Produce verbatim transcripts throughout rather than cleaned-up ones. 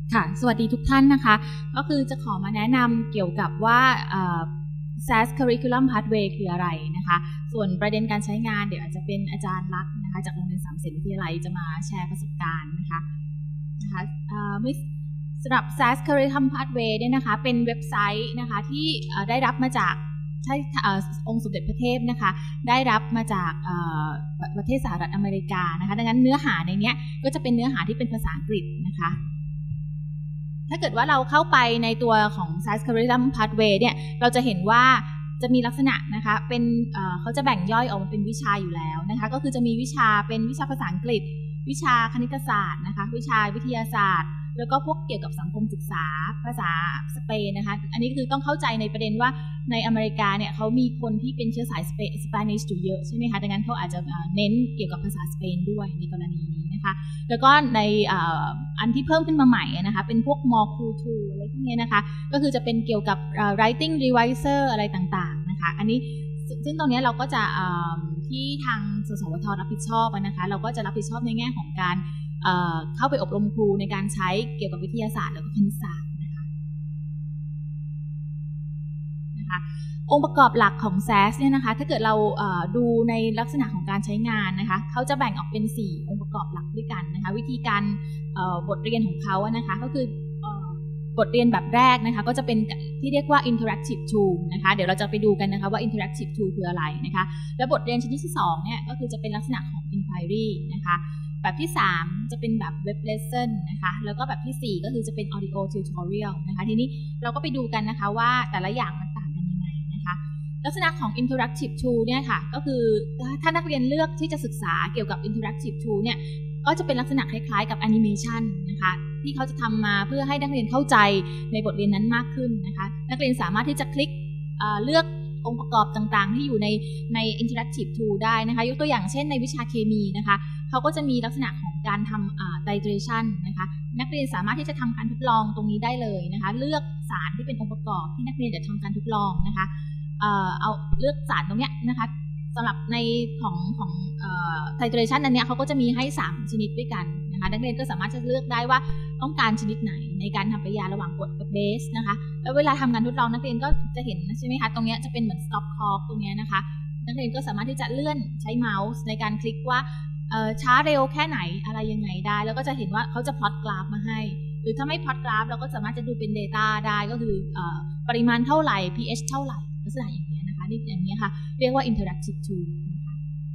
ค่ะสวัสดีทุกท่านนะคะก็คือจะขอมาแนะนำเกี่ยวกับว่า เซ เอ เอส Curriculum Pathway คืออะไรนะคะส่วนประเด็นการใช้งานเดี๋ยวอาจจะเป็นอาจารย์ลักษณ์นะคะจากโรงเรียนสามศิลป์วิทยาลัยจะมาแชร์ประสบการณ์นะคะนะคะสำหรับ เซ เอ เอส Curriculum Pathway เนี่ยนะคะเป็นเว็บไซต์นะคะที่ได้รับมาจากใช่องค์สมเด็จพระเทพนะคะได้รับมาจากประเทศสหรัฐอเมริกานะคะดังนั้นเนื้อหาในนี้ก็จะเป็นเนื้อหาที่เป็นภาษาอังกฤษนะคะถ้าเกิดว่าเราเข้าไปในตัวของ เซ เอ เอส Curriculum Pathway เนี่ยเราจะเห็นว่าจะมีลักษณะนะคะเป็น เอ่อ เขาจะแบ่งย่อยออกมาเป็นวิชาอยู่แล้วนะคะก็คือจะมีวิชาเป็นวิชาภาษาอังกฤษวิชาคณิตศาสตร์นะคะวิชาวิทยาศาสตร์แล้วก็พวกเกี่ยวกับสังคมศึกษาภาษาสเปนนะคะอันนี้คือต้องเข้าใจในประเด็นว่าในอเมริกาเนี่ยเขามีคนที่เป็นเชื้อสายสเปนสเปนิชอยู่เยอะใช่ไหมคะดังนั้นเขาอาจจะเน้นเกี่ยวกับภาษาสเปนด้วยในกรณีนี้นะคะแล้วก็ในอันที่เพิ่มขึ้นมาใหม่นะคะเป็นพวกมอคูทูอะไรพวกนี้นะคะก็คือจะเป็นเกี่ยวกับ writing reviser อะไรต่างๆนะคะอันนี้ซึ่งตรงนี้เราก็จะที่ทางสสวทรับผิดชอบนะคะเราก็จะรับผิดชอบในแง่ของการเอ่อเข้าไปอบรมครูในการใช้เกี่ยวกับวิทยาศาสตร์แล้วก็คณิตศาสตร์นะคะนะคะองค์ประกอบหลักของ เซ เอ เอส เนี่ยนะคะถ้าเกิดเราเอ่อดูในลักษณะของการใช้งานนะคะเขาจะแบ่งออกเป็นสี่องค์ประกอบหลักด้วยกันนะคะวิธีการเอ่อบทเรียนของเขาอะนะคะก็คือเอ่อบทเรียนแบบแรกนะคะก็จะเป็นที่เรียกว่า interactive tool นะคะเดี๋ยวเราจะไปดูกันนะคะว่า interactive tool คืออะไรนะคะและบทเรียนชนิดที่สองเนี่ยก็คือจะเป็นลักษณะของ inquiry นะคะแบบที่สามจะเป็นแบบ web lesson นะคะแล้วก็แบบที่สี่ก็คือจะเป็น audio tutorial นะคะทีนี้เราก็ไปดูกันนะคะว่าแต่ละอย่างมันต่างกันยังไงนะคะลักษณะของ interactive tool เนี่ยค่ะก็คือถ้านักเรียนเลือกที่จะศึกษาเกี่ยวกับ interactive tool เนี่ยก็จะเป็นลักษณะคล้ายๆกับ animation นะคะที่เขาจะทำมาเพื่อให้นักเรียนเข้าใจในบทเรียนนั้นมากขึ้นนะคะนักเรียนสามารถที่จะคลิกเลือกองค์ประกอบต่างๆที่อยู่ในใน interactive tool ได้นะคะยกตัวอย่างเช่นในวิชาเคมีนะคะเขาก็จะมีลักษณะของการทำ titration นะคะนักเรียนสามารถที่จะทำการทดลองตรงนี้ได้เลยนะคะเลือกสารที่เป็นองค์ประกอบที่นักเรียนจะทำการทดลองนะคะ เอ่อเอาเลือกสารตรงเนี้ยนะคะสำหรับในของของเอ่อ titration อันเนี้ยเขาก็จะมีให้สามชนิดด้วยกันนะคะนักเรียนก็สามารถจะเลือกได้ว่าต้องการชนิดไหนในการทำปฏิกิริยาระหว่างกรดกับเบสนะคะแล้วเวลาทำการทดลองนักเรียนก็จะเห็นใช่ไหมคะตรงเนี้ยจะเป็นเหมือน stop clock ตรงเนี้ยนะคะนักเรียนก็สามารถที่จะเลื่อนใช้เมาส์ในการคลิกว่าช้าเร็วแค่ไหนอะไรยังไงได้แล้วก็จะเห็นว่าเขาจะพลอตกราฟมาให้หรือถ้าไม่พลอตกราฟเราก็สามารถจะดูเป็น data ได้ก็คือปริมาณเท่าไหร่ pH เท่าไหร่ลักษณะอย่างนี้นะคะนี่อย่างนี้ค่ะเรียกว่า interactive tool นะคะ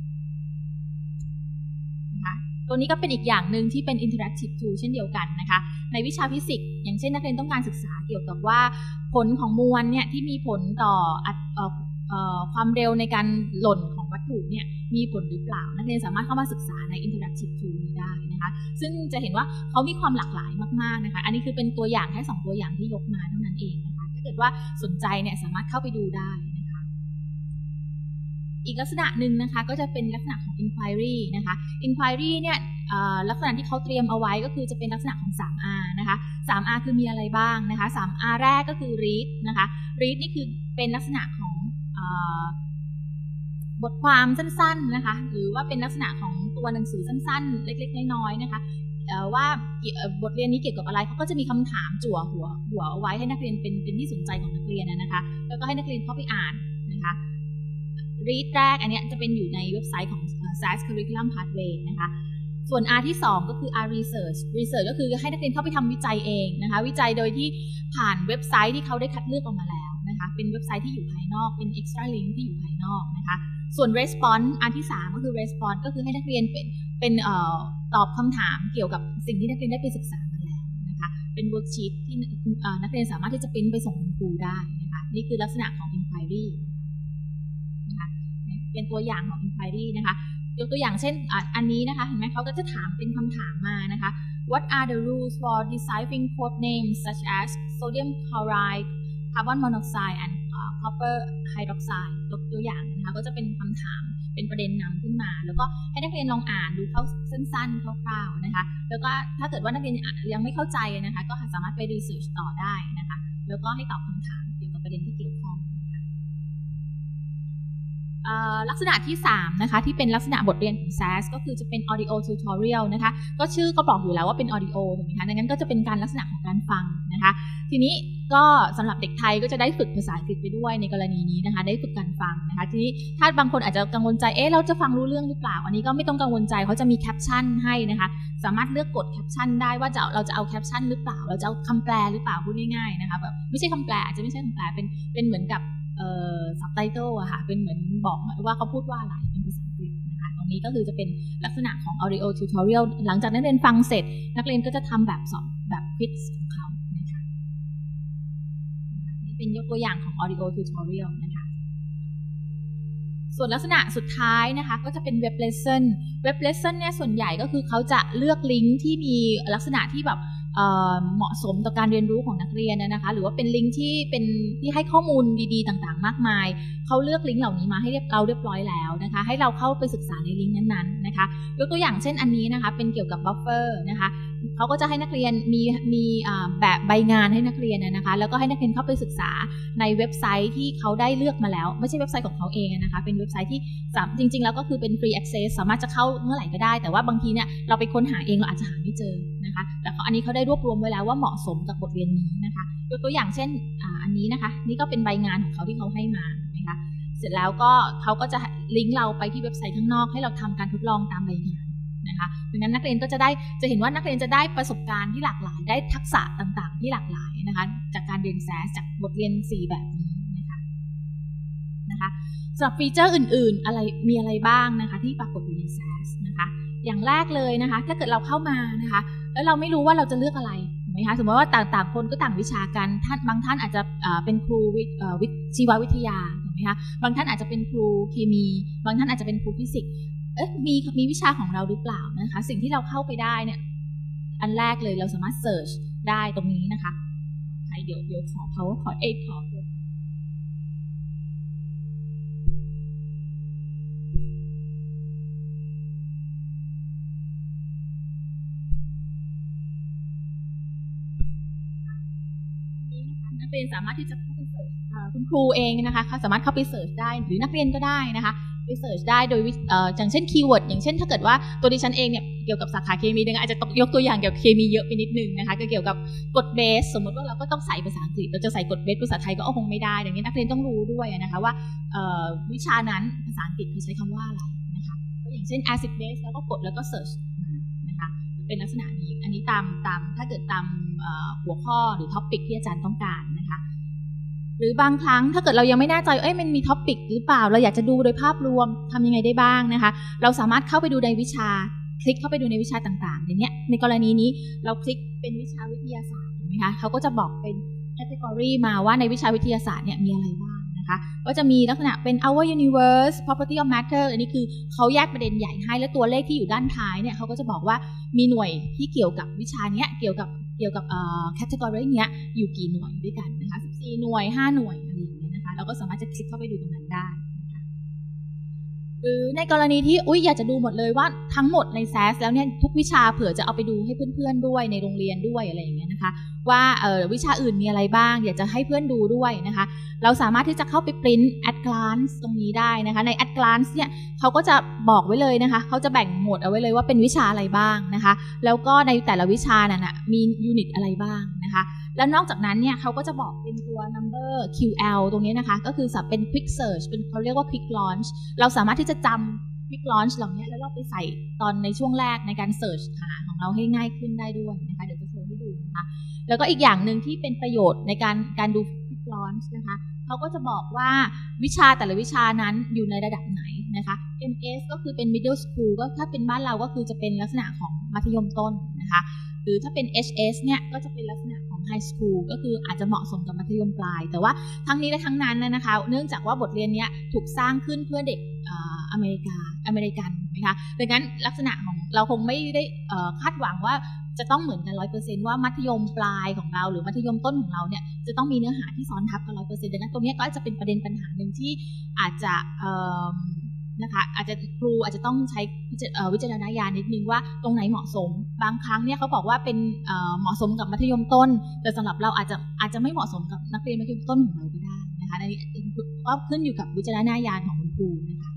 นะคะตัวนี้ก็เป็นอีกอย่างหนึ่งที่เป็น interactive tool เช่นเดียวกันนะคะในวิชาฟิสิกส์อย่างเช่นนักเรียนต้องการศึกษาเกี่ยวกับว่าผลของมวลเนี่ยที่มีผลต่อความเร็วในการหล่นของวัตถุเนี่ยมีผลหรือเปล่านักเรียนสามารถเข้ามาศึกษาใน interactive tool นี้ได้นะคะซึ่งจะเห็นว่าเขามีความหลากหลายมากๆนะคะอันนี้คือเป็นตัวอย่างแค่สองตัวอย่างที่ยกมาเท่านั้นเองนะคะถ้าเกิดว่าสนใจเนี่ยสามารถเข้าไปดูได้นะคะอีกลักษณะหนึ่งนะคะก็จะเป็นลักษณะของ inquiry นะคะ inquiry เนี่ยลักษณะที่เขาเตรียมเอาไว้ก็คือจะเป็นลักษณะของ ทรี อาร์ นะคะ ทรี อาร์ คือมีอะไรบ้างนะคะ ทรี อาร์ แรกก็คือ read นะคะ read นี่คือเป็นลักษณะของบทความสั้นๆนะคะหรือว่าเป็นลักษณะของตัวหนังสือสั้นๆเล็กๆน้อยๆนะคะว่าบทเรียนนี้เกี่ยวกับอะไรเขาก็จะมีคำถามจั่วหัวหัวเอาไว้ให้นักเรียนเป็นเป็นที่สนใจของนักเรียนนะคะแล้วก็ให้นักเรียนเข้าไปอ่านนะคะ read แรกอันนี้จะเป็นอยู่ในเว็บไซต์ของ เซ เอ เอส Curriculum Pathway นะคะส่วน R ที่สองก็คือ R research research ก็คือให้นักเรียนเข้าไปทำวิจัยเองนะคะวิจัยโดยที่ผ่านเว็บไซต์ที่เขาได้คัดเลือกออกมาแล้วนะคะเป็นเว็บไซต์ที่อยู่ภายนอกเป็น extra link ที่อยู่ภายนอกนะคะส่วน response อันที่สามก็คือ response ก็คือให้นักเรียนเป็นเป็นเอ่อตอบคำถามเกี่ยวกับสิ่งที่นักเรียนได้ไปศึกษามาแล้วนะคะเป็น worksheet ที่นักเรียนสามารถที่จะพิมพ์ไปส่งคุณครูได้นะคะนี่คือลักษณะของ inquiry นะคะเป็นตัวอย่างของ inquiry นะคะยกตัวอย่างเช่นอันนี้นะคะเห็นไหมเขาก็จะถามเป็นคำถามมานะคะ What are the rules for deciphering code names such as sodium chloride carbon monoxide and copper hydroxide ยกตัวอย่างนะคะก็จะเป็นคำถามเป็นประเด็นนำขึ้นมาแล้วก็ให้นักเรียนลองอ่านดูเขาสั้นๆคร่าวๆนะคะแล้วก็ถ้าเกิดว่านักเรียนยังไม่เข้าใจนะคะก็สามารถไปรีเสิร์ชต่อได้นะคะแล้วก็ให้ตอบคำถามเกี่ยวกับประเด็นที่เกี่ยวข้องนะคะลักษณะที่สามนะคะที่เป็นลักษณะบทเรียนของ แซส ก็คือจะเป็น audio tutorial นะคะก็ชื่อก็บอกอยู่แล้วว่าเป็น audio ถูกไหมคะดังนั้นก็จะเป็นการลักษณะของการฟังนะคะทีนี้ก็สำหรับเด็กไทยก็จะได้ฝึกภาษาอังกฤษไปด้วยในกรณีนี้นะคะได้ฝึกการฟังนะคะทีนี้ถ้าบางคนอาจจะกังวลใจเอ๊ะเราจะฟังรู้เรื่องหรือเปล่าอันนี้ก็ไม่ต้องกังวลใจเขาจะมีแคปชั่นให้นะคะสามารถเลือกกดแคปชั่นได้ว่าจะเราจะเอาแคปชั่นหรือเปล่าเราจะเอาคำแปลหรือเปล่าพูดง่ายๆนะคะแบบไม่ใช่คำแปลอาจจะไม่ใช่คำแปลเป็นเป็นเหมือนกับเอ่อ subtitle อะค่ะเป็นเหมือนบอกว่าเขาพูดว่าอะไรเป็นภาษาอังกฤษนะคะตรงนี้ก็คือจะเป็นลักษณะของ audio tutorial หลังจากนักเรียนฟังเสร็จนักเรียนก็จะทำแบบสอบแบบควิซของเขานะคะนี่เป็นยกตัวอย่างของ audio tutorial นะคะส่วนลักษณะสุดท้ายนะคะก็จะเป็น web lesson web lesson เนี่ยส่วนใหญ่ก็คือเขาจะเลือกลิงก์ที่มีลักษณะที่แบบเหมาะสมต่อการเรียนรู้ของนักเรียนนะคะหรือว่าเป็นลิงก์ที่เป็นที่ให้ข้อมูลดีๆต่างๆมากมายเขาเลือกลิงก์เหล่านี้มาให้เราเรียบร้อยแล้วนะคะให้เราเข้าไปศึกษาในลิงก์นั้นๆนะคะยกตัวอย่างเช่นอันนี้นะคะเป็นเกี่ยวกับบัฟเฟอร์นะคะเขาก็จะให้นักเรียนมีมีแบบใบงานให้นักเรียนนะคะแล้วก็ให้นักเรียนเข้าไปศึกษาในเว็บไซต์ที่เขาได้เลือกมาแล้วไม่ใช่เว็บไซต์ของเขาเองนะคะเป็นเว็บไซต์ที่จริงๆแล้วก็คือเป็น free access สามารถจะเข้าเมื่อไหร่ก็ได้แต่ว่าบางทีเนี่ยเราไปค้นหาเองเราอาจจะหาไม่เจอนะคะแต่อันนี้เขาได้รวบรวมไว้แล้วว่าเหมาะสมกับบทเรียนนี้นะคะยกตัวอย่างเช่น อ, อันนี้นะคะนี่ก็เป็นใบงานของเขาที่เขาให้มาถูกไหมคะเสร็จแล้วก็เขาก็จะลิงก์เราไปที่เว็บไซต์ข้างนอกให้เราทำการทดลองตามใบงานนะคะดังนั้นนักเรียนก็จะได้จะเห็นว่านักเรียนจะได้ประสบการณ์ที่หลากหลายได้ทักษะต่างๆที่หลากหลายนะคะจากการเรียน แซส จากบทเรียนสี่แบบนี้นะคะนะคะสำหรับฟีเจอร์อื่นๆอะไรมีอะไรบ้างนะคะที่ปรากฏอยู่ใน แซส นะคะอย่างแรกเลยนะคะถ้าเกิดเราเข้ามานะคะแล้วเราไม่รู้ว่าเราจะเลือกอะไรถูกไหมคะสมมติว่าต่างๆคนก็ต่างวิชากันท่านบางท่านอาจจะเป็นครูวิชีววิทยาถูกไหมคะบางท่านอาจจะเป็นครูเคมีบางท่านอาจจะเป็นครูฟิสิกส์เอ๊ะมีมีวิชาของเราหรือเปล่านะคะสิ่งที่เราเข้าไปได้เนี่ยอันแรกเลยเราสามารถเสิร์ชได้ตรงนี้นะคะใครเดี๋ยวเดี๋ยวขอ power ขอเอขอนักเรียนสามารถที่จะเข้าไปเสิร์ชคุณครูเองนะคะเขาสามารถเข้าไปเสิร์ชได้หรือนักเรียนก็ได้นะคะไปเสิร์ชได้โดยอย่างเช่นคีย์เวิร์ดอย่างเช่นถ้าเกิดว่าตัวดิฉันเองเนี่ยเกี่ยวกับสาขาเคมีอาจจะต้องยกตัวอย่างเกี่ยวกับเคมีเยอะไปนิดนึงนะคะก็เกี่ยวกับกฎเบสสมมติว่าเราก็ต้องใส่ภาษาอังกฤษเราจะใส่กฎเบสภาษาไทยก็คงไม่ได้ดังนี้นักเรียนต้องรู้ด้วยนะคะว่าวิชานั้นภาษาอังกฤษเขาใช้คำว่าอะไรนะคะก็อย่างเช่น acid base แล้วก็กดแล้วก็เสิร์ชนะคะเป็นลักษณะนี้อันนี้ตามตามถ้าเกิดตามหัวข้อหรือท็อปิกที่อาจารย์ต้องการนะคะหรือบางครั้งถ้าเกิดเรายังไม่แน่ใจเอ้ยมันมีท็อปิกหรือเปล่าเราอยากจะดูโดยภาพรวมทำยังไงได้บ้างนะคะเราสามารถเข้าไปดูในวิชาคลิกเข้าไปดูในวิชาต่างๆอย่างเนี้ยในกรณีนี้เราคลิกเป็นวิชาวิทยาศาสตร์ถูกไหมคะเขาก็จะบอกเป็นแคตตากรีมาว่าในวิชาวิทยาศาสตร์เนี่ยมีอะไรบ้างนะคะก็จะมีลักษณะเป็น our universe property of matter อันนี้คือเขาแยกประเด็นใหญ่ให้และตัวเลขที่อยู่ด้านท้ายเนี่ยเขาก็จะบอกว่ามีหน่วยที่เกี่ยวกับวิชาเนี้ยเกี่ยวกับเกี่ยวกับแคตตากรีเนี้ยอยู่กี่หน่วยด้วยกันนะคะสิบสี่หน่วยห้าหน่วยอะไรอย่างเงี้ยนะคะเราก็สามารถจะคลิกเข้าไปดูตรงนั้นได้นะคะหรือในกรณีที่อุ๊ยอยากจะดูหมดเลยว่าทั้งหมดใน แซส แล้วเนี่ยทุกวิชาเผื่อจะเอาไปดูให้เพื่อนๆด้วยในโรงเรียนด้วยอะไรอย่างเงี้ยนะคะว่าเอ่อวิชาอื่นมีอะไรบ้างอยากจะให้เพื่อนดูด้วยนะคะเราสามารถที่จะเข้าไปปริ้น at glance ตรงนี้ได้นะคะใน at glance เนี่ยเขาก็จะบอกไว้เลยนะคะเขาจะแบ่งหมวดเอาไว้เลยว่าเป็นวิชาอะไรบ้างนะคะแล้วก็ในแต่ละวิชานั้นนะมียูนิตอะไรบ้างนะคะแล้วนอกจากนั้นเนี่ยเขาก็จะบอกเป็นตัว number คิว แอล ตรงนี้นะคะก็คือสับเป็น quick search เป็นเขาเรียกว่า quick launch เราสามารถที่จะจำ quick launch เหล่านี้แล้วเราไปใส่ตอนในช่วงแรกในการ search หาของเราให้ง่ายขึ้นได้ด้วยนะคะเดี๋ยวจะโชว์ให้ดูนะคะแล้วก็อีกอย่างหนึ่งที่เป็นประโยชน์ในการการดู quick launch นะคะเขาก็จะบอกว่าวิชาแต่ละวิชานั้นอยู่ในระดับไหนนะคะ เอ็ม เอส ก็คือเป็น middle school ก็ถ้าเป็นบ้านเราก็คือจะเป็นลักษณะของมัธยมต้นนะคะหรือถ้าเป็น เอช เอส เนี่ยก็จะเป็นลักษณะของ high school ก็คืออาจจะเหมาะสมกับมัธยมปลายแต่ว่าทั้งนี้และทั้งนั้นนะคะเนื่องจากว่าบทเรียนนี้ถูกสร้างขึ้นเพื่อเด็กอเมริกาอเมริกันนะคะดังนั้นลักษณะของเราคงไม่ได้คาดหวังว่าจะต้องเหมือนกัน ร้อยเปอร์เซ็นต์ ว่ามัธยมปลายของเราหรือมัธยมต้นของเราเนี่ยจะต้องมีเนื้อหาที่ซ้อนทับกัน ร้อยเปอร์เซ็นต์ ดังนั้นตรงนี้ก็จะเป็นประเด็นปัญหาหนึ่งที่อาจจะนะคะอาจจะครูอาจจะต้องใช้วิจารณญาณนิดนึงว่าตรงไหนเหมาะสมบางครั้งเนี่ยเขาบอกว่าเป็นเหมาะสมกับมัธยมต้นแต่สำหรับเราอาจจะอาจจะไม่เหมาะสมกับนักเรียนมัธยมต้นของเราก็ได้นะคะอันนี้ก็ขึ้นอยู่กับวิจารณญาณของคุณครูรูนะคะ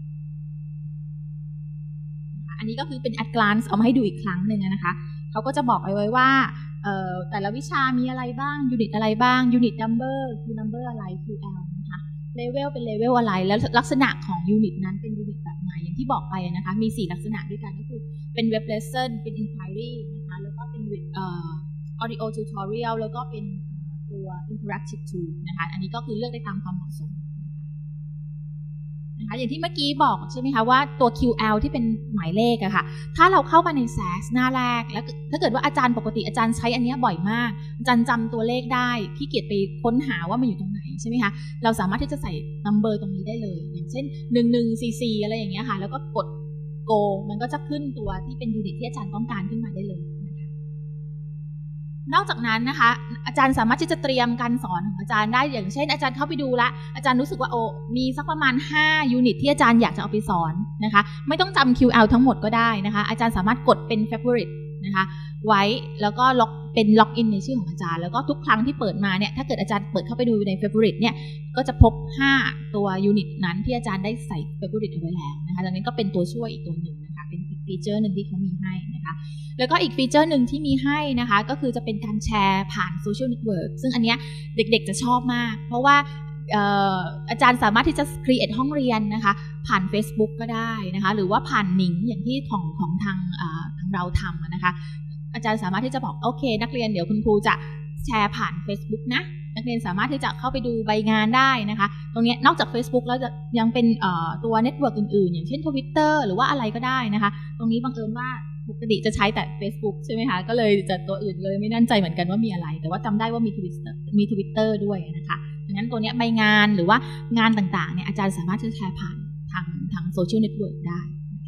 อันนี้ก็คือเป็น at glance เอามาให้ดูอีกครั้งหนึ่งนะคะเขาก็จะบอกไว้ว่าแต่ละวิชามีอะไรบ้างยูนิตอะไรบ้างยูนิต number คือ number อะไร คิว แอล นะคะเลเวลเป็นเลเวลอะไรแล้วลักษณะของยูนิตนั้นเป็นยูนิตแบบไหนอย่างที่บอกไปนะคะมีสี่ลักษณะด้วยกันก็คือเป็นเว็บ lesson เป็น inquiry นะคะแล้วก็เป็นเอ่อ audio tutorial แล้วก็เป็นตัว interactive tool นะคะอันนี้ก็คือเลือกได้ตามความเหมาะสมนะคะอย่างที่เมื่อกี้บอกใช่ไหมคะว่าตัว คิว แอล ที่เป็นหมายเลขอะค่ะถ้าเราเข้ามาใน แซส หน้าแรกแล้วถ้าเกิดว่าอาจารย์ปกติอาจารย์ใช้อันนี้บ่อยมากอาจารย์จำตัวเลขได้ขี้เกียจไปค้นหาว่ามันอยู่ตรงไหนใช่ไหมคะเราสามารถที่จะใส่ number ตรงนี้ได้เลยอย่างเช่นหนึ่ง หนึ่ง สี่ สี่อะไรอย่างเงี้ยค่ะแล้วก็กด go มันก็จะขึ้นตัวที่เป็นยูนิตที่อาจารย์ต้องการขึ้นมาได้เลยนอกจากนั้นนะคะอาจารย์สามารถที่จะเตรียมการสอนของอาจารย์ได้อย่างเช่นอาจารย์เข้าไปดูละอาจารย์รู้สึกว่าโอ้มีสักประมาณห้ายูนิตที่อาจารย์อยากจะเอาไปสอนนะคะไม่ต้องจำ คิว แอล ทั้งหมดก็ได้นะคะอาจารย์สามารถกดเป็น favorite นะคะไว้แล้วก็ล็อกเป็นล็อกอินในชื่อของอาจารย์แล้วก็ทุกครั้งที่เปิดมาเนี่ยถ้าเกิดอาจารย์เปิดเข้าไปดูใน favorite เนี่ยก็จะพบห้าตัวยูนิตนั้นที่อาจารย์ได้ใส่ favorite เอาไว้แล้วนะคะดังนั้นก็เป็นตัวช่วยอีกตัวหนึ่งนะคะเป็นอีกฟีเจอร์หนึ่งที่เขามีให้นะคะแล้วก็อีกฟีเจอร์หนึ่งที่มีให้นะคะก็คือจะเป็นการแชร์ผ่านโซเชียลเน็ตเวิร์กซึ่งอันเนี้ยเด็กๆจะชอบมากเพราะว่าอาจารย์สามารถที่จะ create ห้องเรียนนะคะผ่าน Facebook ก็ได้นะคะหรือว่าผ่านหนิงอย่างที่ของของทางทางเราทำนะคะอาจารย์สามารถที่จะบอกโอเคนักเรียนเดี๋ยวคุณครูจะแชร์ผ่าน Facebook นะนักเรียนสามารถที่จะเข้าไปดูใบงานได้นะคะตรงนี้นอกจาก Facebook แล้วจะยังเป็นตัวเน็ตเวิร์กอื่นๆอย่างเช่น Twitter หรือว่าอะไรก็ได้นะคะตรงนี้บังเอิญว่าปกติจะใช้แต่ Facebook ใช่ไหมคะก็เลยจะตัวอื่นเลยไม่แน่ใจเหมือนกันว่ามีอะไรแต่ว่าจำได้ว่ามี Twitter มี Twitter ด้วยนะคะดังนั้นตัวนี้ใบงานหรือว่างานต่างๆเนี่ยอาจารย์สามารถจะแชร์ผ่านทางทางโซเชียลเน็ตเวิร์กได้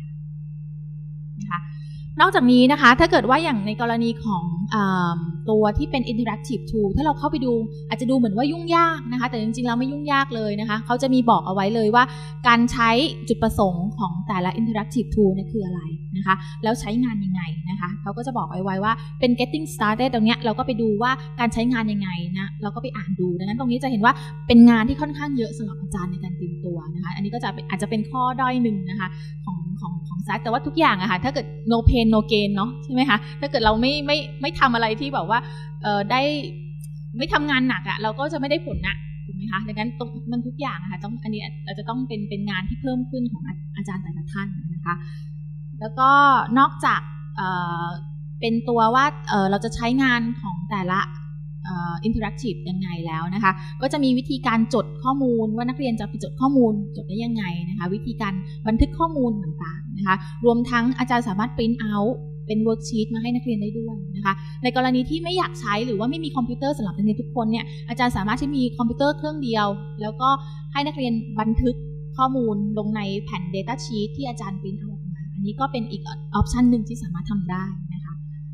นะคะนอกจากนี้นะคะถ้าเกิดว่าอย่างในกรณีของตัวที่เป็น interactive tool ถ้าเราเข้าไปดูอาจจะดูเหมือนว่ายุ่งยากนะคะแต่จริงๆแล้วไม่ยุ่งยากเลยนะคะเขาจะมีบอกเอาไว้เลยว่าการใช้จุดประสงค์ของแต่ละ interactive tool เนี่ยคืออะไรนะคะแล้วใช้งานยังไงนะคะเขาก็จะบอกเอาไว้ว่าเป็น getting started ตรงเนี้ยเราก็ไปดูว่าการใช้งานยังไงนะเราก็ไปอ่านดูดังนั้นตรงนี้จะเห็นว่าเป็นงานที่ค่อนข้างเยอะสำหรับอาจารย์ในการเตรียมตัวนะคะอันนี้ก็จะอาจจะเป็นข้อด้อยหนึ่งนะคะของของของแซคแต่ว่าทุกอย่างอะค่ะถ้าเกิด no pain no gain เนาะใช่ไหมคะถ้าเกิดเราไม่ไม่ไม่ทำอะไรที่แบบว่าเออได้ไม่ทำงานหนักอะเราก็จะไม่ได้ผลนะถูกไหมคะดังนั้นตรงมันทุกอย่างอะค่ะต้องอันนี้เราจะต้องเป็นเป็นงานที่เพิ่มขึ้นของอาจารย์แต่ละท่านนะคะแล้วก็นอกจากเอ่อเป็นตัวว่าเออเราจะใช้งานของแต่ละอินเทอร์แอคทีฟยังไงแล้วนะคะก็จะมีวิธีการจดข้อมูลว่านักเรียนจะไปจดข้อมูลจดได้ยังไงนะคะวิธีการบันทึกข้อมูลต่างๆนะคะรวมทั้งอาจารย์สามารถปริ้นท์เอาท์เป็นเวิร์กชีตมาให้นักเรียนได้ด้วยนะคะในกรณีที่ไม่อยากใช้หรือว่าไม่มีคอมพิวเตอร์สำหรับนักเรียนทุกคนเนี่ยอาจารย์สามารถที่มีคอมพิวเตอร์เครื่องเดียวแล้วก็ให้นักเรียนบันทึกข้อมูลลงในแผ่น Data Sheet ที่อาจารย์ปริ้นท์เอาออกมาอันนี้ก็เป็นอีกออปชันหนึ่งที่สามารถทำได้นะคะ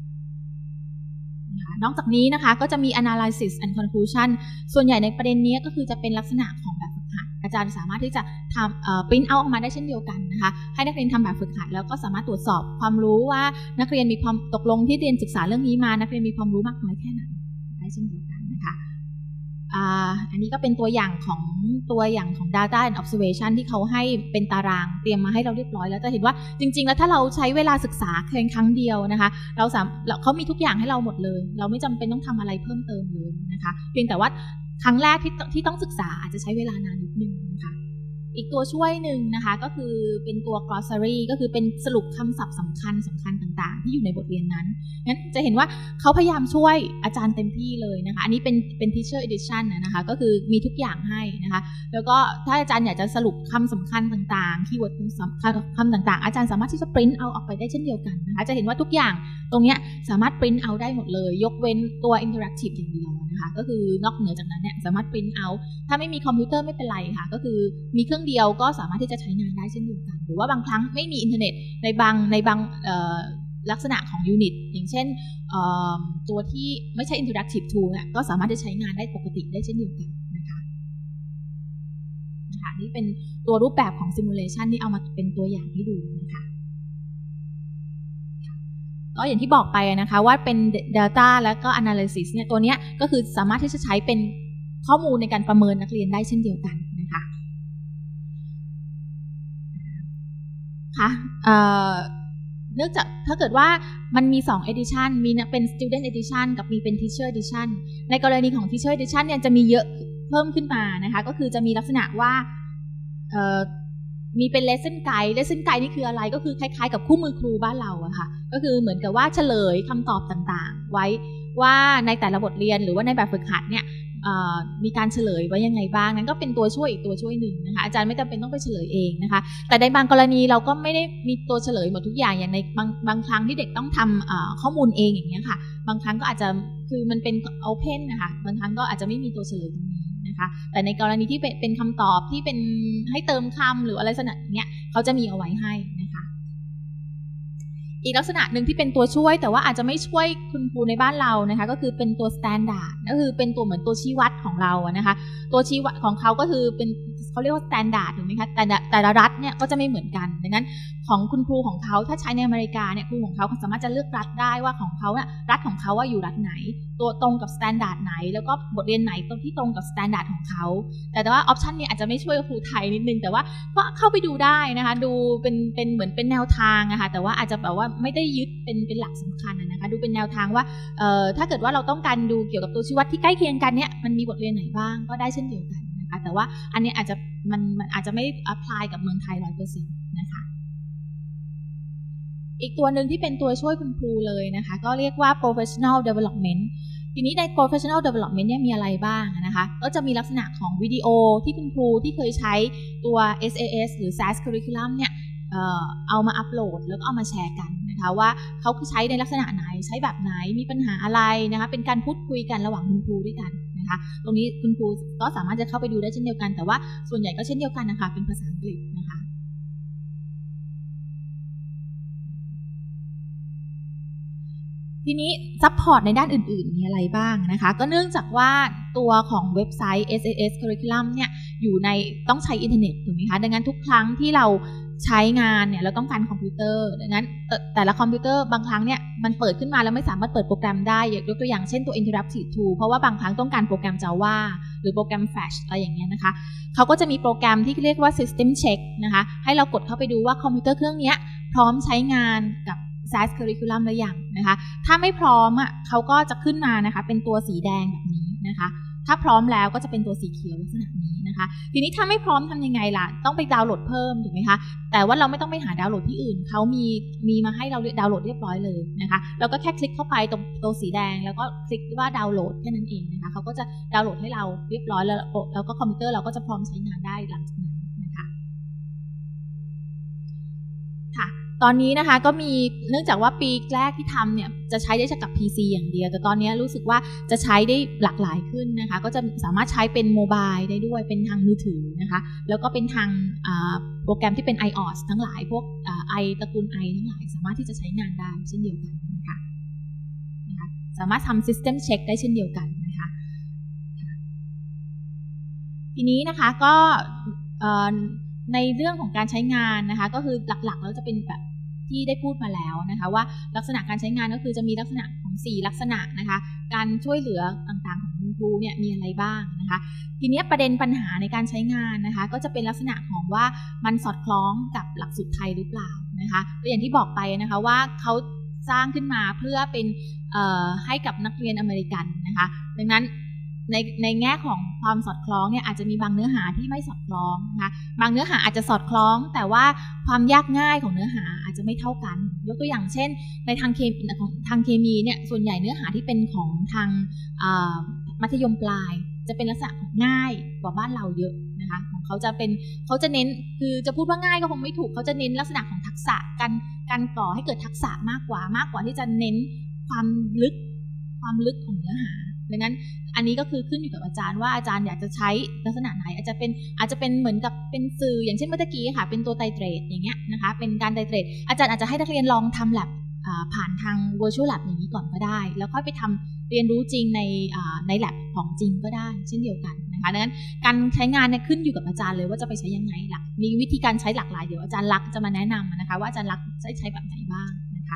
นอกจากนี้นะคะก็จะมี analysis and conclusion ส่วนใหญ่ในประเด็นนี้ก็คือจะเป็นลักษณะของแบบฝึกหัดอาจารย์สามารถที่จะทำปริ้นท์เอาออกมาได้เช่นเดียวกันนะคะให้นักเรียนทำแบบฝึกหัดแล้วก็สามารถตรวจสอบความรู้ว่านักเรียนมีความตกลงที่เรียนศึกษาเรื่องนี้มานักเรียนมีความรู้มากน้อยแค่ไหนได้เช่นเดียวกันนะคะอันนี้ก็เป็นตัวอย่างของตัวอย่างของ data and observation ที่เขาให้เป็นตารางเตรียมมาให้เราเรียบร้อยแล้วจะเห็นว่าจริงๆแล้วถ้าเราใช้เวลาศึกษาเพียงครั้งเดียวนะคะเราสามเขามีทุกอย่างให้เราหมดเลยเราไม่จำเป็นต้องทำอะไรเพิ่มเติมเลยนะคะเพียงแต่ว่าครั้งแรกที่ที่ต้องศึกษาอาจจะใช้เวลานานนิดนึงนะคะอีกตัวช่วยหนึ่งนะคะก็คือเป็นตัว glossary ก็คือเป็นสรุปคำศัพท์สำคัญสำคัญต่างๆที่อยู่ในบทเรียนนั้นงั้นจะเห็นว่าเขาพยายามช่วยอาจารย์เต็มที่เลยนะคะอันนี้เป็นเป็น teacher edition นะคะก็คือมีทุกอย่างให้นะคะแล้วก็ถ้าอาจารย์อยากจะสรุปคำสำคัญต่างๆคีย์เวิร์ดคำต่างๆอาจารย์สามารถที่จะ print เอาออกไปได้เช่นเดียวกันนะคะจะเห็นว่าทุกอย่างตรงนี้สามารถ print เอาได้หมดเลยยกเว้นตัว interactive อย่างเดียวนะคะก็คือนอกเหนือจากนั้นเนี่ยสามารถ print เอาถ้าไม่มีคอมพิวเตอร์ไม่เป็นไรค่ะก็คือมีเครื่องเดียวก็สามารถที่จะใช้งานได้เช่นเดียวกันหรือว่าบางครั้งไม่มีอินเทอร์เน็ตในบางในบางลักษณะของยูนิตอย่างเช่นตัวที่ไม่ใช่ interactive tool เนี่ยก็สามารถจะใช้งานได้ปกติได้เช่นเดียวกันนะคะนะคะนี่เป็นตัวรูปแบบของ simulation ที่เอามาเป็นตัวอย่างให้ดูนะคะก็อย่างที่บอกไปนะคะว่าเป็น data แล้วก็ analysis เนี่ยตัวนี้ก็คือสามารถที่จะใช้เป็นข้อมูลในการประเมินนักเรียนได้เช่นเดียวกันนะคะนะคะเนื่องจากถ้าเกิดว่ามันมีสอง edition มีเป็น student edition กับมีเป็น teacher edition ในกรณีของ teacher edition เนี่ยจะมีเยอะเพิ่มขึ้นมานะคะก็คือจะมีลักษณะว่ามีเป็น lesson guide lesson guide นี่คืออะไรก็คือคล้ายๆกับคู่มือครูบ้านเราอะค่ะก็คือเหมือนกับว่าเฉลยคำตอบต่างๆไว้ว่าในแต่ละบทเรียนหรือว่าในแบบฝึกหัดเนี่ยมีการเฉลยไว้ยังไงบ้างนั้นก็เป็นตัวช่วยอีกตัวช่วยหนึ่งนะคะอาจารย์ไม่จำเป็นต้องไปเฉลยเองนะคะแต่ในบางกรณีเราก็ไม่ได้มีตัวเฉลยหมดทุกอย่างอย่างในบางบางครั้งที่เด็กต้องทำข้อมูลเองอย่างเงี้ยค่ะบางครั้งก็อาจจะคือมันเป็น open นะคะบางครั้งก็อาจจะไม่มีตัวเฉลยตรงนี้นะคะแต่ในกรณีที่เป็นคำตอบที่เป็นให้เติมคำหรืออะไรลักษณะเนี้ยเขาจะมีเอาไว้ให้นะคะอีกลักษณะหนึ่งที่เป็นตัวช่วยแต่ว่าอาจจะไม่ช่วยคุณครูในบ้านเรานะคะก็คือเป็นตัว standard ก็คือเป็นตัวเหมือนตัวชี้วัดของเราอะนะคะตัวชี้วัดของเขาก็คือเป็นเขาเรียกว่า standard ถูกไหมคะแต่แต่ละรัฐเนี่ยก็จะไม่เหมือนกันดังนั้นของคุณครูของเขาถ้าใช้ในอเมริกาเนี่ยครูของเขาสามารถจะเลือกรัฐได้ว่าของเขาเนี่ยรัฐของเขาว่าอยู่รัฐไหนตัวตรงกับ standard ไหนแล้วก็บทเรียนไหนตรงที่ตรงกับ standard ของเขาแต่ว่า option นี้อาจจะไม่ช่วยครูไทยนิดนึงแต่ว่าก็เข้าไปดูได้นะคะดูเป็นเป็นเหมือนเป็นแนวทางนะคะแต่ว่าอาจจะแบบว่าไม่ได้ยึดเป็นเป็นหลักสำคัญนะคะดูเป็นแนวทางว่าเอ่อถ้าเกิดว่าเราต้องการดูเกี่ยวกับตัวชี้วัดที่ใกล้เคียงกันเนี่ยมันมีบทเรียนไหนบ้างก็ได้เช่นเดียวกันนะคะแต่ว่าอันนี้อาจจะมันมันอาจจะไม่ apply กับเมืองไทย ร้อยเปอร์เซ็นต์ นะคะอีกตัวหนึ่งที่เป็นตัวช่วยคุณครูเลยนะคะก็เรียกว่า professional development ทีนี้ใน professional development เนี่ยมีอะไรบ้างนะคะก็จะมีลักษณะของวิดีโอที่คุณครูที่เคยใช้ตัว เอส เอ เอส หรือ แซส curriculum เนี่ยเอ่อเอามาอัปโหลดแล้วก็เอามาแชร์กันนะคะว่าเขาใช้ในลักษณะไหนใช้แบบไหนมีปัญหาอะไรนะคะเป็นการพูดคุยกันระหว่างคุณครูด้วยกันนะคะตรงนี้คุณครูก็สามารถจะเข้าไปดูได้เช่นเดียวกันแต่ว่าส่วนใหญ่ก็เช่นเดียวกันนะคะเป็นภาษาอังกฤษนะคะทีนี้ซัพพอร์ตในด้านอื่นๆมีอะไรบ้างนะคะก็เนื่องจากว่าตัวของเว็บไซต์ เอส เอ เอส Curriculum เนี่ยอยู่ในต้องใช้อินเทอร์เน็ตถูกไหมคะดังนั้นทุกครั้งที่เราใช้งานเนี่ยเราต้องการคอมพิวเตอร์ดังนั้นแต่ละคอมพิวเตอร์บางครั้งเนี่ยมันเปิดขึ้นมาแล้วไม่สามารถเปิดโปรแกรมได้ยกตัวอย่างเช่นตัว Interactive Tool เพราะว่าบางครั้งต้องการโปรแกรม Java หรือโปรแกรม Flash อะไรอย่างเงี้ยนะคะเขาก็จะมีโปรแกรมที่เรียกว่า System Check นะคะให้เรากดเข้าไปดูว่าคอมพิวเตอร์เครื่องนี้พร้อมใช้งานกับ แซส Curriculum หรือยังนะคะถ้าไม่พร้อมอ่ะเขาก็จะขึ้นมานะคะเป็นตัวสีแดงแบบนี้นะคะถ้าพร้อมแล้วก็จะเป็นตัวสีเขียวลักษณะนี้นะคะทีนี้ถ้าไม่พร้อมทำยังไงล่ะต้องไปดาวน์โหลดเพิ่มถูกไหมคะแต่ว่าเราไม่ต้องไปหาดาวน์โหลดที่อื่นเขามีมีมาให้เราดาวน์โหลดเรียบร้อยเลยนะคะเราก็แค่คลิกเข้าไปตรงตัวสีแดงแล้วก็คลิกว่าดาวน์โหลดแค่นั้นเองนะคะเขาก็จะดาวน์โหลดให้เราเรียบร้อยแล้วแล้วก็คอมพิวเตอร์เราก็จะพร้อมใช้งานได้หลังจากนั้นนะคะค่ะตอนนี้นะคะก็มีเนื่องจากว่าปีแรกที่ทำเนี่ยจะใช้ได้เฉพาะกับ พี ซี อย่างเดียวแต่ตอนนี้รู้สึกว่าจะใช้ได้หลากหลายขึ้นนะคะก็จะสามารถใช้เป็นโมบายได้ด้วยเป็นทางมือถือนะคะแล้วก็เป็นทางโปรแกรมที่เป็น ไอ โอ เอส ทั้งหลายพวก i ตระกูล i ทั้งหลายสามารถที่จะใช้งานได้เช่นเดียวกันนะคะนะคะสามารถทำ system check ได้เช่นเดียวกันนะคะทีนี้นะคะก็ในเรื่องของการใช้งานนะคะก็คือหลักๆแล้วจะเป็นแบบที่ได้พูดมาแล้วนะคะว่าลักษณะการใช้งานก็คือจะมีลักษณะของสี่ลักษณะนะคะการช่วยเหลือต่างๆของคุณครูเนี่ยมีอะไรบ้างนะคะทีนี้ประเด็นปัญหาในการใช้งานนะคะก็จะเป็นลักษณะของว่ามันสอดคล้องกับหลักสูตรไทยหรือเปล่านะคะก็อย่างที่บอกไปนะคะว่าเขาสร้างขึ้นมาเพื่อเป็นให้กับนักเรียนอเมริกันนะคะดังนั้นในในแง่ของความสอดคล้องเนี่ยอาจจะมีบางเนื้อหาที่ไม่สอดคล้องนะคะบางเนื้อหาอาจจะสอดคล้องแต่ว่าความยากง่ายของเนื้อหาอาจจะไม่เท่ากันยกตัวอย่างเช่นในทางเคมีของทางเคมีเนี่ยส่วนใหญ่เนื้อหาที่เป็นของทางมัธยมปลายจะเป็นลักษณะของง่ายกว่าบ้านเราเยอะนะคะของเขาจะเป็นเขาจะเน้นคือจะพูดว่าง่ายก็คงไม่ถูกเขาจะเน้นลักษณะของทักษะการการก่อให้เกิดทักษะมากกว่ามากกว่าที่จะเน้นความลึกความลึกของเนื้อหาดังนั้นอันนี้ก็คือขึ้นอยู่กับอาจารย์ว่าอาจารย์อยากจะใช้ลักษณะไหนอาจจะเป็นอาจจะเป็นเหมือนกับเป็นสื่ออย่างเช่นเมื่อกี้ค่ะเป็นตัวไตรเตรดอย่างเงี้ยนะคะเป็นการไตรเตรดอาจารย์อาจจะให้นักเรียนลองทำแลบผ่านทาง virtual lab อย่างนี้ก่อนก็ได้แล้วค่อยไปทำเรียนรู้จริงในใน lab ของจริงก็ได้เช่นเดียวกันนะคะดังนั้นการใช้งานเนี่ยขึ้นอยู่กับอาจารย์เลยว่าจะไปใช้ยังไงหลักมีวิธีการใช้หลากหลายเดี๋ยวอาจารย์ลักษณ์จะมาแนะนำนะคะว่าอาจารย์ลักษณ์ใช้ใช้แบบไหนบ้างนะคะ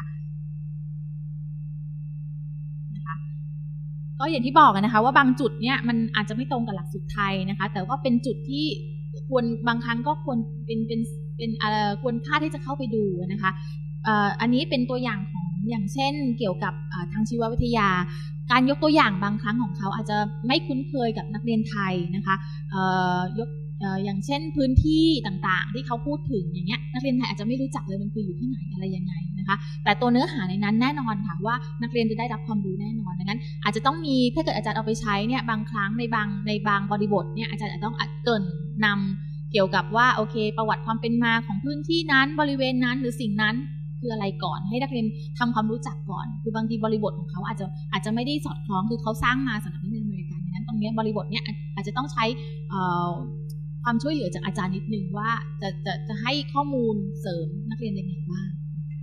ก็อย่างที่บอกนะคะว่าบางจุดเนี่ยมันอาจจะไม่ตรงกับหลักสูตรไทยนะคะแต่ว่าเป็นจุดที่ควรบางครั้งก็ควรเป็นเป็นเป็นควรค่าที่จะเข้าไปดูนะคะอันนี้เป็นตัวอย่างของอย่างเช่นเกี่ยวกับทางชีววิทยาการยกตัวอย่างบางครั้งของเขาอาจจะไม่คุ้นเคยกับนักเรียนไทยนะคะยกอย่างเช่นพื้นที่ต่างๆที่เขาพูดถึงอย่างเงี้ยนักเรียนไทยอาจจะไม่รู้จักเลยมันคืออยู่ที่ไหนอะไรยังไงนะคะแต่ตัวเนื้อหาในนั้นแน่นอนค่ะว่านักเรียนจะได้รับความรู้แน่นอนดังนั้นอาจจะต้องมีถ้าเกิดอาจารย์เอาไปใช้เนี่ยบางครั้งในบางในบางบริบทเนี่ยอาจารย์อาจจะต้องเกริ่นนำเกี่ยวกับว่าโอเคประวัติความเป็นมาของพื้นที่นั้นบริเวณนั้นหรือสิ่งนั้นคืออะไรก่อนให้นักเรียนทำความรู้จักก่อนคือบางทีบริบทของเขาอาจจะอาจจะไม่ได้สอดคล้องคือเขาสร้างมาสำหรับนักเรียนอเมริกันดังนั้นตรงนี้บริบทเนี่ยอาจจะต้องใช้ความช่วยเหลือจากอาจารย์นิดนึงว่าจะจะจะให้ข้อมูลเสริมนักเรียนยังไงบ้าง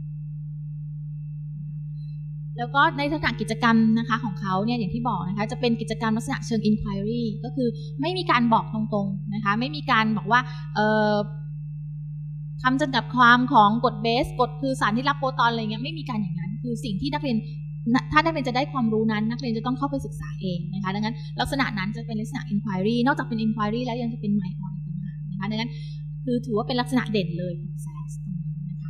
แล้วก็ในลักษณะกิจกรรมนะคะของเขาเนี่ยอย่างที่บอกนะคะจะเป็นกิจกรรมลักษณะเชิง inquiry ก็คือไม่มีการบอกตรงๆนะคะไม่มีการบอกว่าคำจำกัดความของกรดเบสกรดคือสารที่รับโปรตอนอะไรเงี้ยไม่มีการอย่างนั้นคือสิ่งที่นักเรียนถ้านักเรียนจะได้ความรู้นั้นนักเรียนจะต้องเข้าไปศึกษาเองนะคะดังนั้นลักษณะนั้นจะเป็นลักษณะ inquiry นอกจากเป็น inquiry แล้วยังจะเป็น mind on ต่างหากนะคะดังนั้นคือถือว่าเป็นลักษณะเด่นเลยของ แซส ตรงนี้นะคะ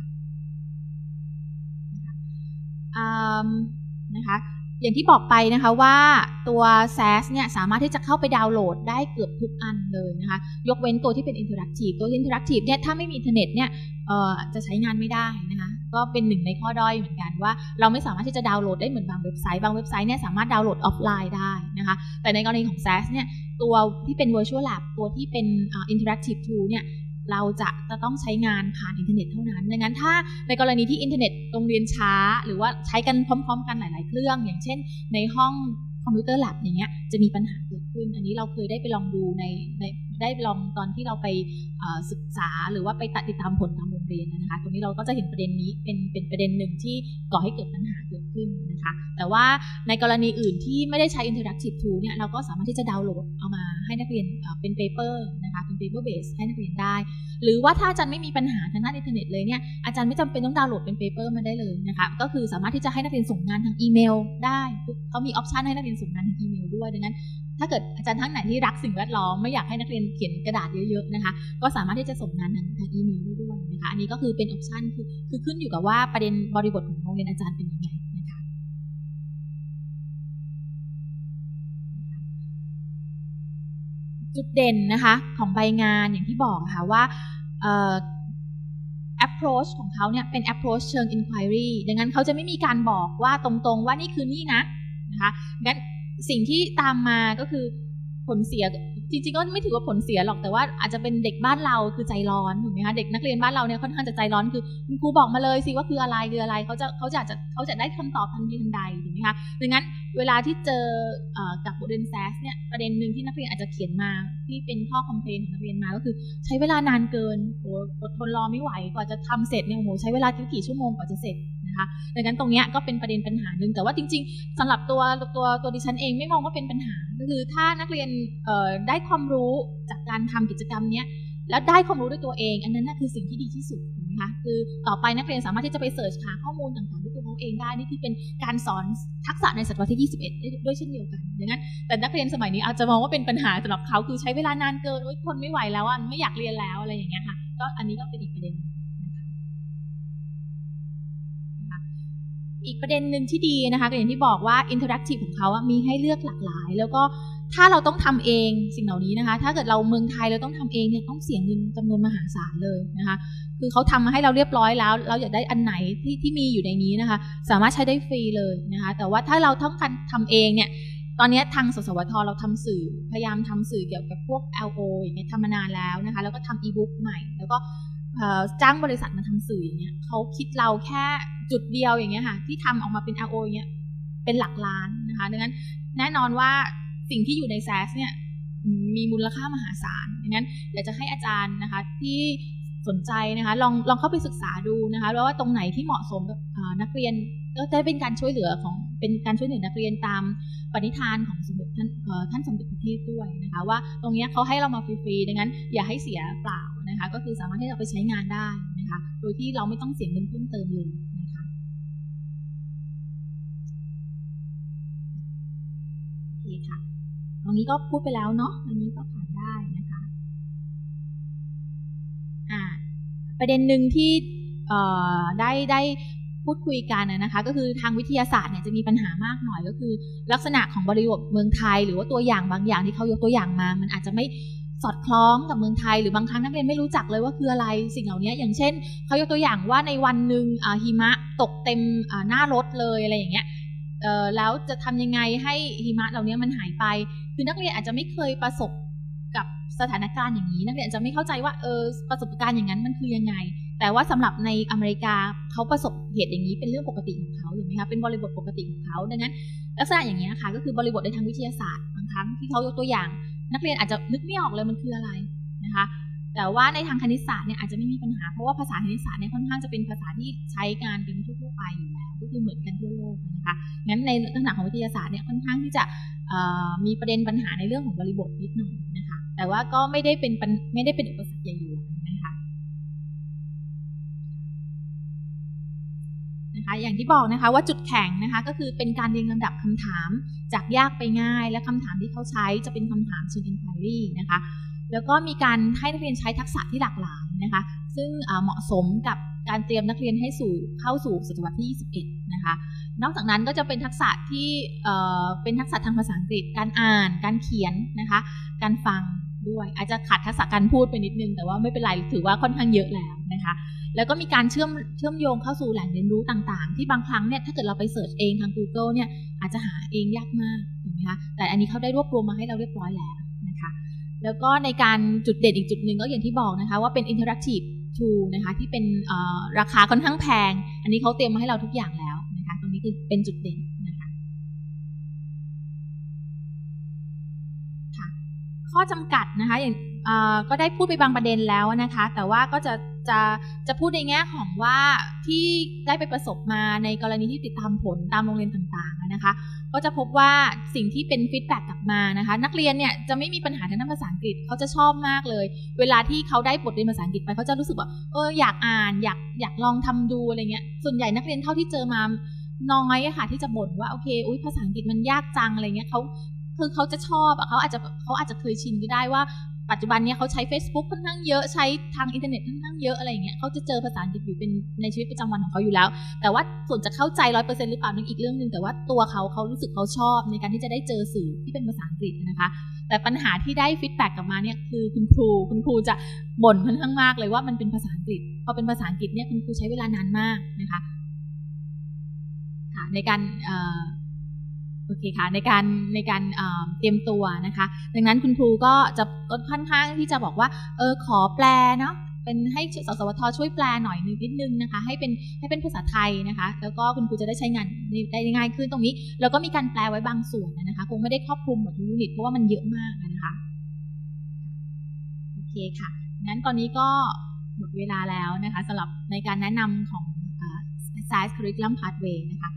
นะคะอย่างที่บอกไปนะคะว่าตัว แซส เนี่ยสามารถที่จะเข้าไปดาวน์โหลดได้เกือบทุกอันเลยนะคะยกเว้นตัวที่เป็น Interactive ตัว Interactive เนี่ยถ้าไม่มีอินเทอร์เน็ตเนี่ยจะใช้งานไม่ได้นะคะก็เป็นหนึ่งในข้อด้อยเหมือนกันว่าเราไม่สามารถที่จะดาวน์โหลดได้เหมือนบางเว็บไซต์บางเว็บไซต์เนี่ยสามารถดาวน์โหลดออฟไลน์ได้นะคะแต่ในกรณีของ แซส เนี่ยตัวที่เป็น Virtual Lab ตัวที่เป็น Interactive Tool เนี่ยเราจะจะต้องใช้งานผ่านอินเทอร์เน็ตเท่านั้นดังนั้นถ้าในกรณีที่อินเทอร์เน็ตโรงเรียนช้าหรือว่าใช้กันพร้อมๆกันหลายๆเครื่องอย่างเช่นในห้องคอมพิวเตอร์แลบอย่างเงี้ยจะมีปัญหาเกิดขึ้นอันนี้เราเคยได้ไปลองดูในในได้ลองตอนที่เราไปศึกษาหรือว่าไปติดตามผลตามโรงเรียนนะคะตรงนี้เราก็จะเห็นประเด็นนี้เป็นเป็นประเด็นหนึ่งที่ก่อให้เกิดปัญหาเกิดขึ้นนะคะแต่ว่าในกรณีอื่นที่ไม่ได้ใช้ Interactive Tool เนี่ยเราก็สามารถที่จะดาวน์โหลดเอามาให้นักเรียนเป็นเปเปอร์นะคะเป็น paper base ให้นักเรียนได้หรือว่าถ้าอาจารย์ไม่มีปัญหาทางด้านอินเทอร์เน็ตเลยเนี่ยอาจารย์ไม่จำเป็นต้องดาวน์โหลดเป็นเปเปอร์มาได้เลยนะคะก็คือสามารถที่จะให้นักเรียนส่งงานทางอีเมลได้เขามีออปชันให้นักเรียนส่งงานทางอีเมลด้วยดังนั้นถ้าเกิดอาจารย์ท่านไหนที่รักสิ่งแวดล้อมไม่อยากให้นักเรียนเขียนกระดาษเยอะๆนะคะก็สามารถที่จะส่งงานทางทางอีเมลได้ด้วยนะคะอันนี้ก็คือเป็นออปชันคือคือขึ้นอยู่กับว่าประเด็นบริบทของโรงเรียนอาจารย์เป็นยังไงนะคะจุดเด่นนะคะของใบงานอย่างที่บอกค่ะว่าapproach ของเขาเนี่ยเป็น approach เชิง inquiry ดังนั้นเขาจะไม่มีการบอกว่าตรงๆว่านี่คือนี่นะนะคะงั้นสิ่งที่ตามมาก็คือผลเสียจริงๆก็ไม่ถือว่าผลเสียหรอกแต่ว่าอาจจะเป็นเด็กบ้านเราคือใจร้อนถูกไหมคะเด็กนักเรียนบ้านเราเนี่ยค่อนข้างจะใจร้อนคือคุณครูบอกมาเลยสิว่าคืออะไรคืออะไรเขาจะเขาจะจะเขาจะได้คำตอบทันทีทันใดถูกไหมคะดังนั้นเวลาที่เจอกับบทเรียน แซส เนี่ยประเด็นหนึ่งที่นักเรียนอาจจะเขียนมาที่เป็นข้อคอมเพลนของนักเรียนมาก็คือใช้เวลานานเกินโอ้อดทนรอไม่ไหวกว่าจะทำเสร็จเนี่ยโอ้โหใช้เวลากี่ชั่วโมงกว่าจะเสร็จนะคะดังนั้นตรงนี้ก็เป็นประเด็นปัญหาหนึ่งแต่ว่าจริงๆสำหรับตัวตัวตัวดิฉันเองไม่มองว่าเป็นปัญหาก็คือถ้านักเรียนได้ความรู้จากการทำกิจกรรมนี้แล้วได้ความรู้ด้วยตัวเองอันนั้นน่ะคือสิ่งที่ดีที่สุดถูกไหมคะคือต่อไปนักเรียนสามารถที่จะไปเสิร์ชหาข้อมูลต่างๆด้วยตัวเขาเองได้นี่คือเป็นการสอนทักษะในศตวรรษที่ยี่สิบเอ็ดด้วยเช่นเดียวกันดังนั้นแต่นักเรียนสมัยนี้อาจจะมองว่าเป็นปัญหาสำหรับเขาคือใช้เวลานานเกินโอ๊ยทนไม่ไหวแล้วอ่ะไม่อยากเรียนแล้วอะไรอย่างเงี้ยค่ะก็อันนี้ก็เป็นอีกประเด็นนึงอีกประเด็นหนึ่งที่ดีนะคะก็อย่างที่บอกว่า Interactive ของเขามีให้เลือกหลากหลายแล้วก็ถ้าเราต้องทำเองสิ่งเหล่านี้นะคะถ้าเกิดเราเมืองไทยเราต้องทำเองเนี่ยต้องเสียเงินจำนวนมหาศาลเลยนะคะคือเขาทำมาให้เราเรียบร้อยแล้วเราอยากได้อันไหนที่ที่มีอยู่ในนี้นะคะสามารถใช้ได้ฟรีเลยนะคะแต่ว่าถ้าเราต้องการทำเองเนี่ยตอนนี้ทางสสวทเราทำสื่อพยายามทำสื่อเกี่ยวกับพวก แอล โอ อย่างเงี้ยทำมานานแล้วนะคะแล้วก็ทำอีบุ๊กใหม่แล้วก็จ้างบริษัทมาทำสื่ออย่างเงี้ยเขาคิดเราแค่จุดเดียวอย่างเงี้ยค่ะที่ทำออกมาเป็น แอล โอ อย่างเงี้ยเป็นหลักล้านนะคะดังนั้นแน่นอนว่าสิ่งที่อยู่ใน แซส เนี่ยมีมูลค่ามหาศาลดังนั้นอยากจะให้อาจารย์นะคะที่สนใจนะคะลองลองเข้าไปศึกษาดูนะคะว่าตรงไหนที่เหมาะสมกับนักเรียนก็จะเป็นการช่วยเหลือของเป็นการช่วยเหลือนักเรียนตามปณิธานของสมเด็จท่านท่านสมเด็จพระเทพด้วยนะคะว่าตรงนี้เขาให้เรามาฟรีๆดังนั้นอย่าให้เสียเปล่านะคะก็คือสามารถที่จะไปใช้งานได้นะคะโดยที่เราไม่ต้องเสียเงินเพิ่มเติมเลยนะคะโอเคค่ะตรงนี้ก็พูดไปแล้วเนาะอันนี้ก็ผ่านได้นะคะอ่าประเด็นหนึ่งที่ได้ได้พูดคุยกันนะคะก็คือทางวิทยาศาสตร์เนี่ยจะมีปัญหามากหน่อยก็คือลักษณะของบริบทเมืองไทยหรือว่าตัวอย่างบางอย่างที่เขายกตัวอย่างมามันอาจจะไม่สอดคล้องกับเมืองไทยหรือบางครั้งนักเรียนไม่รู้จักเลยว่าคืออะไรสิ่งเหล่านี้อย่างเช่นเขายกตัวอย่างว่าในวันหนึ่งหิมะตกเต็มหน้ารถเลยอะไรอย่างเงี้ยแล้วจะทำยังไงให้หิมะเหล่านี้มันหายไปคือนักเรียนอาจจะไม่เคยประสบกับสถานการณ์อย่างนี้นักเรียนอาจจะไม่เข้าใจว่าเออประสบการณ์อย่างนั้นมันคือยังไงแต่ว่าสำหรับในอเมริกาเขาประสบเหตุอย่างนี้เป็นเรื่องปกติของเขาถูกไหมคะเป็นบริบทปกติของเขาดังนั้นลักษณะอย่างนี้ค่ะก็คือบริบทในทางวิทยาศาสตร์บางครั้งที่เขายกตัวอย่างนักเรียนอาจจะนึกไม่ออกเลยมันคืออะไรนะคะแต่ว่าในทางคณิตศาสตร์เนี่ยอาจจะไม่มีปัญหาเพราะว่าภาษาคณิตศาสตร์เนี่ยค่อนข้างจะเป็นภาษาที่ใช้การกันทั่วไปอยู่แล้วก็คือเหมือนกันทั่วโลกนะคะงั้นในลักษณะของวิทยาศาสตร์เนี่ยค่อนข้างที่จะมีประเด็นปัญหาในเรื่องของบริบทนิดหน่อยนะคะแต่ว่าก็ไม่ได้เป็นไม่ได้เป็นอุปสรรคใหญ่หลวงนะคะนะคะอย่างที่บอกนะคะว่าจุดแข็งนะคะก็คือเป็นการเรียงลำดับคำถามจากยากไปง่ายและคำถามที่เขาใช้จะเป็นคำถามเชิง inquiry นะคะแล้วก็มีการให้นักเรียนใช้ทักษะที่หลากหลายนะคะซึ่งเหมาะสมกับการเตรียมนักเรียนให้สู่เข้าสู่ศตวรรษที่ยี่สิบเอ็ดนะคะนอกจากนั้นก็จะเป็นทักษะที่เป็นทักษะทางภาษาอังกฤษการอ่านการเขียนนะคะการฟังด้วยอาจจะขาดทักษะการพูดไปนิดนึงแต่ว่าไม่เป็นไรถือว่าค่อนข้างเยอะแล้วนะคะแล้วก็มีการเชื่อมเชื่อมโยงเข้าสู่แหล่งเรียนรู้ต่างๆที่บางครั้งเนี่ยถ้าเกิดเราไปเสิร์ชเองทาง Google เนี่ยอาจจะหาเองยากมากถูกไหมคะแต่อันนี้เขาได้รวบรวมมาให้เราเรียบร้อยแล้วนะคะแล้วก็ในการจุดเด่นอีกจุดหนึ่งก็อย่างที่บอกนะคะว่าเป็น interactive tool นะคะที่เป็นราคาค่อนข้างแพงอันนี้เขาเตรียมมาให้เราทุกอย่างแล้วนะคะตรงนี้คือเป็นจุดเด่นนะคะค่ะข้อจำกัดนะคะอย่างก็ได้พูดไปบางประเด็นแล้วนะคะแต่ว่าก็จะจะจะพูดในแง่ของว่าที่ได้ไปประสบมาในกรณีที่ติดตามผลตามโรงเรียนต่างๆนะคะก็จะพบว่าสิ่งที่เป็นฟีดแบ็กกลับมานะคะนักเรียนเนี่ยจะไม่มีปัญหาทางด้านภาษาอังกฤษเขาจะชอบมากเลยเวลาที่เขาได้บทเรียนภาษาอังกฤษไปเขาจะรู้สึกว่าเอออยากอ่านอยากอยากลองทำดูอะไรเงี้ยส่วนใหญ่นักเรียนเท่าที่เจอมาน้อยอะค่ะที่จะบ่นว่าโอเคอุ๊ยภาษาอังกฤษมันยากจังอะไรเงี้ยเขาคือเขาจะชอบอะเขาอาจจะเขาอาจจะเคยชินก็ได้ว่าปัจจุบันนี้เขาใช้ Facebook ค่อนข้างเยอะใช้ทางอินเทอร์เน็ตค่อนข้างเยอะอะไรอย่างเงี้ยเขาจะเจอภาษาอังกฤษอยู่เป็นในชีวิตประจำวันของเขาอยู่แล้วแต่ว่าส่วนจะเข้าใจ ร้อยเปอร์เซ็นต์ หรือเปล่านั่นอีกเรื่องนึงแต่ว่าตัวเขาเขารู้สึกเขาชอบในการที่จะได้เจอสื่อที่เป็นภาษาอังกฤษนะคะแต่ปัญหาที่ได้ฟีดแบ็กกลับมาเนี่ยคือคุณครูคุณครูจะบ่นค่อนข้างมากเลยว่ามันเป็นภาษาอังกฤษพอเป็นภาษาอังกฤษเนี่ยคุณครูใช้เวลานานมากนะคะค่ะในการโอเคค่ะในการในการเตรียมตัวนะคะดังนั้นคุณครูก็จะค่อนข้างที่จะบอกว่าเออขอแปลเนาะเป็นให้สสวทช่วยแปลหน่อยนิดนึงนะคะให้เป็นให้เป็นภาษาไทยนะคะแล้วก็คุณครูจะได้ใช้งานได้ง่ายขึ้นตรงนี้แล้วก็มีการแปลไว้บางส่วนนะคะคงไม่ได้ครอบคลุมหมดทุกยูนิตเพราะว่ามันเยอะมากนะคะโอเคค่ะงั้นตอนนี้ก็หมดเวลาแล้วนะคะสำหรับในการแนะนำของ Science Curriculum Pathway นะคะ